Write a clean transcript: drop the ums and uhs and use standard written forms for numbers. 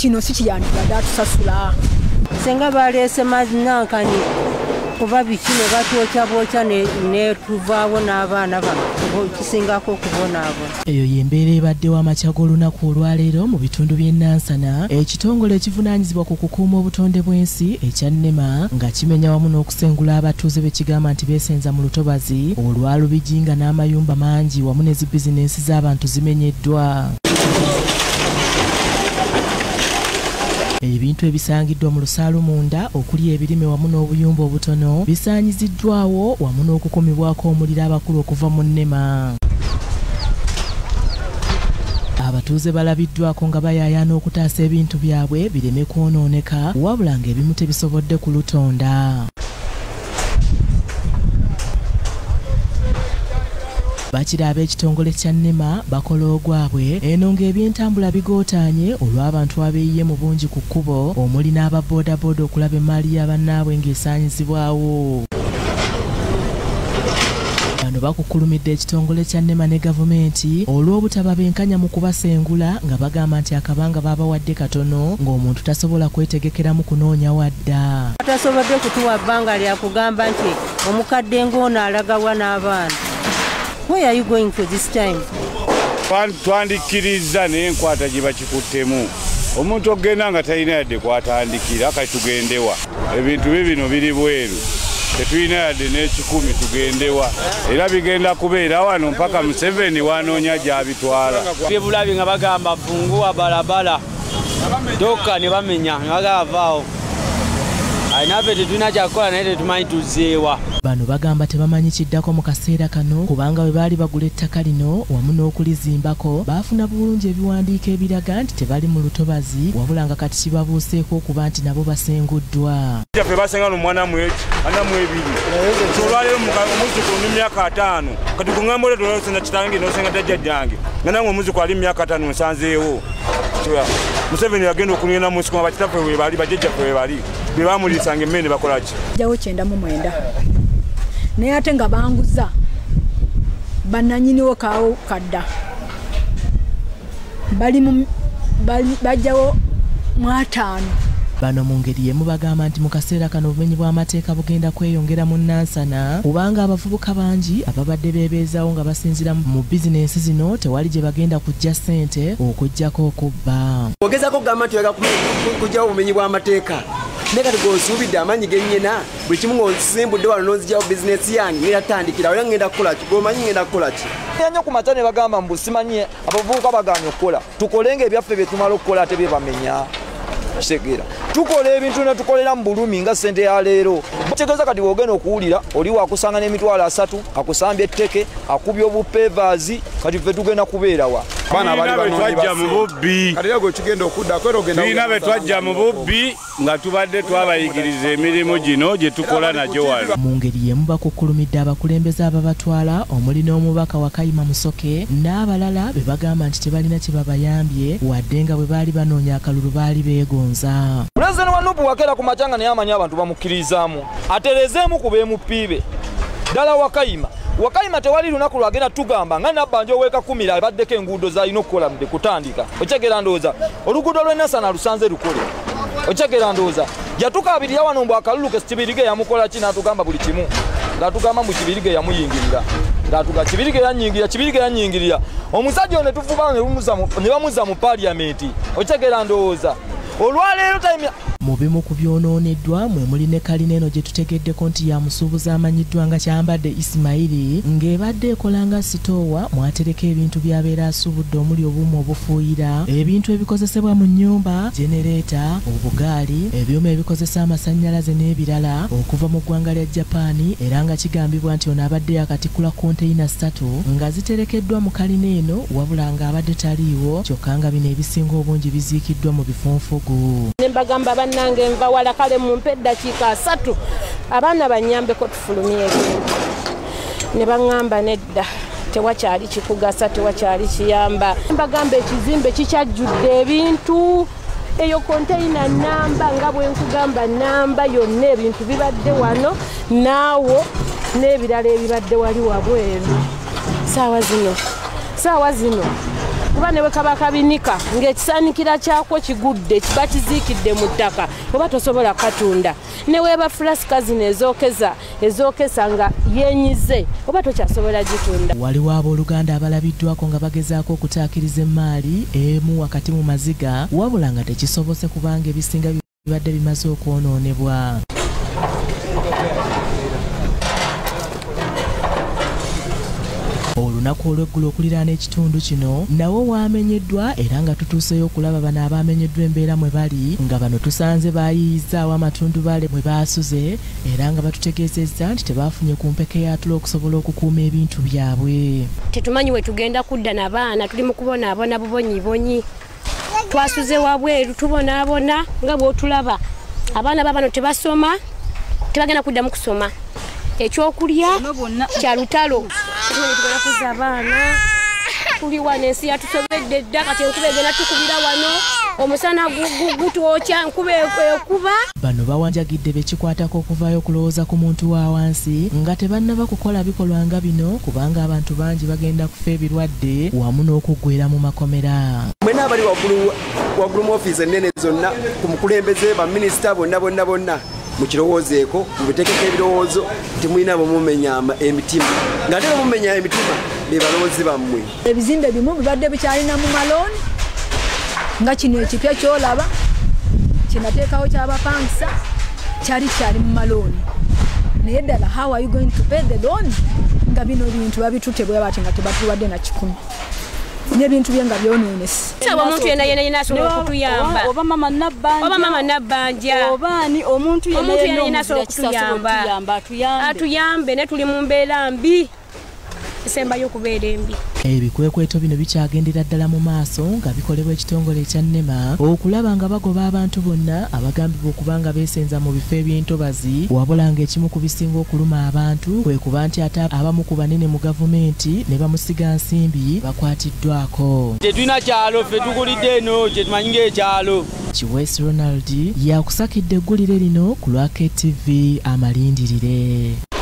kino si kiyandibadde atusasula. Senga baleese mazinankani kuba biki ne batwokya ne tuvaawo n'abaana kisingako okubonaabona. Eyo y'embeera ebaddewo amakya g'olunaku olwaleero mu bitundu by'e Nansana, ekitongole ekivunanyizibwa ku kukuuma obutonde bw'ensi ekya Nema nga kimenya wamu n'okusengula abatuuze be kigamba nti beesenza mu lutobazi olwa Lubigi nga n'amayumba mangi wamu n'ezibizinensi z'abantu zimenyeddwa. Ebintu ebisangiddwa mu lusaalu munda okuli ebirime wamu n'obuyumba obutono bisaanyiziddwawo wamu n'okukumibwako omuliro abakulu okuva mu Nema. Abatuuze balabidwako nga bayayaana okutaasa ebintu byabwe bireme kwonooneka wabula ng'ebimu tebisobodde kulutonda. Bakira ab'ekitongole kya Nema bakola ogwabwe eno ng'ebyentambula bigootaanye olw'abantu abeeyiye mu bungi ku kkubo omuli n'ababoodaboda okulaba emmaali ya bannaabwe ng'esaanyizibwawo. Bano bakukulumidde ekitongole kya Nema ne gavumenti olw'obutababenkanya mu kubasengula nga bagamba nti akabanga baabawadde katono ng'omuntu tasobola kwetegekeramu kunoonya wadda. Tasobodde kutuwa bbanga lya kugamba nti omukadde ng'ono alagawa n'abaana. Where are you going for this time? Twandikiriza naye enkwata gye bakikuttemu. Omuntu ogenda nga talina yadde kwatandikira kati tugendewa. Ebintu bino biri bweru. Tetulina yadde n'ekikumi tugendewa. Era bigenda kubeera wano mpaka Museveni wanoonya gy'abitwala. Byebulabi nga bagamba funguwa balabala. Toka ne bamenya ne bagavaawo. Ayinafe tetulina kyakukola naye tetumanyi tuzzeewa. Bano bagamba tebamanyi kiddako mu kaseera kano kubanga bwe baali bagula ettaka lino wamu n'okulizimbako baafuna bulungi ebiwandiiko ebiraga nti tebali mu lutobazi wabula nga kati kibabuuseeko okuba nti nabo basenguddwa. Ffe basenga n'omwana mu ebiri. Olwaleero omuzukulu ni myaka 5. Kati kuŋŋamba ole tolosena kitange n'osenga tajjajjange. Nga nange omuzukulu ali myaka 5 nsanzeewo. Museveni yagenda okulinda mu nsiko bakitaffe we bali bajjajjaffe we bali. Be baamuliisanga emmere bakola ki? Jawo 99. Naye ate nga banguza bannanyiniwo kaawo kadda bajjawo mu 5. Bano mu ngeri yemu bagamba nti mu kaseera kano obumenyi bw'amateeka bugenda kweyongera mu Nansana kubanga abavubuka bangi ababadde beebeezaawo nga basinzira mu bizinensi zino tewali gye bagenda kujja ssente okuggyako okubba. Ogezaako okugamba nti oyagala kujjawo obumenyi bw'amateeka naye kati g'osuubidde amaanyi gennyina buli kimu ng'osimbudde wano n'onzigyawo bizinensi yange ngenda tutandikira oyo ngenda kukola ki g'omanyi ngenda kukola ki. Nnyo ku makya ne bagamba mbu simanyi abavubuka bagaanye okukola tukolenga ebyaffe bye tumala okukola ate bye bamenya. Segera tukola ebintu ne tukolera mu bulumi nga ssente ya leero. Kitegeeza kati bw'ogenda okuwulira oli waakusanga n'emitwalo 3 akusambye etteke akubye obupevaazi kati ffe tugenda kubeerawa. Baana bali twajja mu bubbi. Kati lego kigenda okudda kwera ogenda. Tulina be twajja mu bubbi nga tubadde twabayigiriza emirimu gino gye tukola nagyo wano. Mu ngeri yemu bakukulumidde abakulembeze ababatwala omuli n'omubaka wa Kayima Musoke n'abalala be bagamba nti tebalina kye babayambye wadde nga bwe baali banoonya akalulu baali beegonza. Pulezidenti wa Nuupu wakera ku makyanga naye amanyi abantu bamukkirizaamu aterezeemu ku beemupiibe ddala Wakayima tewali lunaku lwagenda tugamba nga nabbanja oweeka 10 abaddeko enguudo z'alina okukola mudde kutandika. Okyegera ndowooza oluguudo lw'e Nansana lusanze lukole. Okyegera ndowooza yatukabirira wano mbu akalulu ke Kibirige yamukola ki n'atugamba buli kimu ng'atugamba mbu Kibirige yamuyingirira ng'atuga Kibirige yannyingirira omusajja ono tufuba ne bamuzza mu paaliyamenti. Okyegera ndowooza olwaleero time mu bimu ku byonooneddwa mwe muli ne kalina eno gye tutegeddeko nti yamusuubuza amanyiddwa nga Kyambadde Ismaili ng'ebadde ekola nga sitoowa mwatereka ebintu by'abeera asuubudde omuli obuuma obufuuyira ebintu ebikozesebwa mu nnyumba jenereeta obugaali ebyuma ebikozesa amasannyalaze n'ebirala okuva mu ggwanga lya Japaani era nga kigambibwa nti ono abadde yakatikkula konteyina 3 nga ziterekeddwa mu kalina eno wabula nga abadde taliiwo kyokka nga bino ebisinga obungi biziikiddwa mu bifunfugu. Nembagamba bannange nva wala kale mumpe eddakiika 3 abaana bannyambeko tufulumye ebintu ne baŋŋamba nedda tewakyali kikugasa tewakyali kiyamba. Mbagamba ekizimbe kikyajjudde ebintu eyo konteyina namba nga bwe nkugamba namba yonna ebintu bibadde wano naawo n'ebirala ebibadde wali wabweru. Saawa zino kuba ne bwe kaba kabinika ng'ekisaanikira kyakwo kigudde kiba kiziikidde mu ttaka oba tosobola katunda ne weeba fulasika zino ezookesa nga yenyize oba tokyasobola gitunda. Waliwo abooluganda abalabidwako nga bagezaako okutaakiriza emmaali emu wakati mu maziga wabula nga tekisobose kubanga ebisinga bibadde bimaze okwonoonebwa. Olunaku olw'eggulo okuliraana ekitundu kino nawo wamenyeddwa era nga tutuuseyo okulaba bano abamenyeddwa embeera mwe bali nga bano tusanze baayiyizaawo amatundubaale mwe baasuze era nga batutegeezezza nti tebaafunye ku mpeke yaatula okusobola okukuuma ebintu byabwe. Tetumanyi we tugenda kudda n'abaana tuli mu kubonaabona bubonyibonyi twasuze wabweru tubonaabona nga bw'otulaba abaana babano tebasoma tebagenda kuddamu kusoma ekyokulya kya lutalo tugenda kuzza abaana tuli wano ensi yatusobedde dda kati enkuba egenda tukubira wano omusana gutwokya enkuba ekuba. Bano bawanjagidde bekikwatako okuvaayo okulowooza ku muntu wa wansi nga tebannaba kukola bikolwa nga bino kubanga abantu bangi bagenda kufa ebirwadde wamu n'okuggweera mu makomera. Mwena abali waggulu mu ofiisi ennene zonna ku mukulembeze baminisita bonna mukirowoozeeko mubitekeko ebirowoozo temulina bomumenya emitima ng'ate bomumenya emitima be balowoozi bammwe. Ebizimbe bimu bibadde bikyalina mu malooni nga kino ekipya kyolaba kinateekawo kyabapangisa kyali mu malooni naye ddala how are you going to pay the loan nga bino bintu babitutebwe bati nga tebatuwadde na 10 n'ebintu bye nga byonoonese. Omuntu yenna asobola okutuyamba oba mama nabbanja obaani omuntu yenna asobola okutuyamba atuyambe ne tuli mu mbeera mbi esembayo okubeera embi. Ebikwekweto bino bikyagendera ddala mu maaso nga bikolebwa ekitongole ekya Nema okulaba nga bagoba abantu bonna abagambibwa okuba nga beesenza mu bifo eby'entobazi wabula ng'ekimu ku bisinga okuluma abantu kwe kuba nti ate abamu ku banene mu gavumenti ne bamusiga nsimbi bakwatiddwako. Tetulina kyalo ffe tukulidde eno kye tumanyi ng'ekyalo. Kiwesi Ronald yakusakidde eggulire lino ku lwa KTV Amalindirire.